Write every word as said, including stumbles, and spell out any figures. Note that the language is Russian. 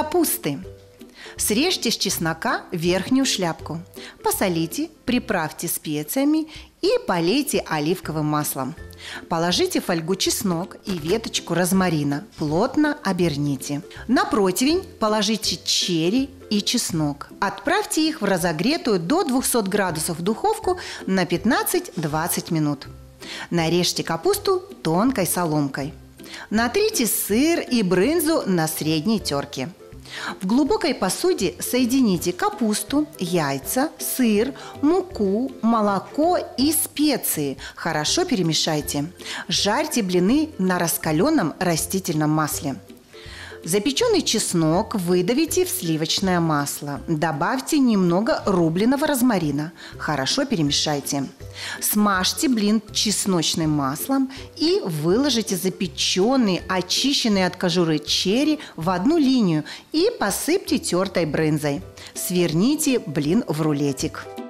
капусты. Срежьте с чеснока верхнюю шляпку, посолите, приправьте специями и полейте оливковым маслом. Положите в фольгу чеснок и веточку розмарина, плотно оберните. На противень положите черри и чеснок. Отправьте их в разогретую до двухсот градусов духовку на пятнадцать-двадцать минут. Нарежьте капусту тонкой соломкой. Натрите сыр и брынзу на средней терке. В глубокой посуде соедините капусту, яйца, сыр, муку, молоко и специи. Хорошо перемешайте. Жарьте блины на раскаленном растительном масле. Запеченный чеснок выдавите в сливочное масло. Добавьте немного рубленого розмарина. Хорошо перемешайте. Смажьте блин чесночным маслом и выложите запеченные, очищенные от кожуры черри в одну линию и посыпьте тертой брынзой. Сверните блин в рулетик.